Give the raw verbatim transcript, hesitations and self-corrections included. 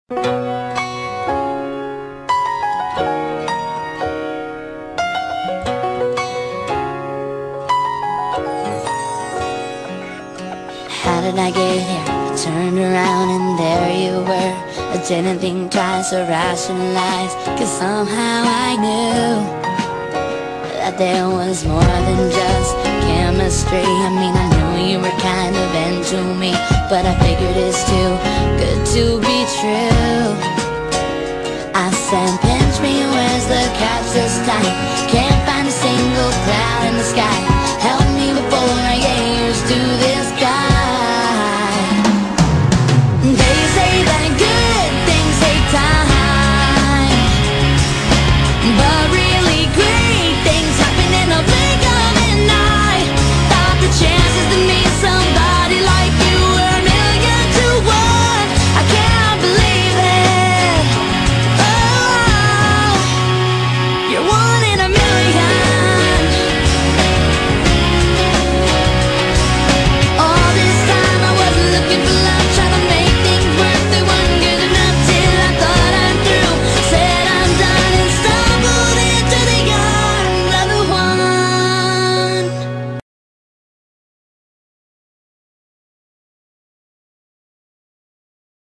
How did I get here? I turned around and there you were. I didn't think twice or rationalize, cause somehow I knew that there was more than just chemistry. I mean, I knew you were kind of into me, but I figured it's too good to be true.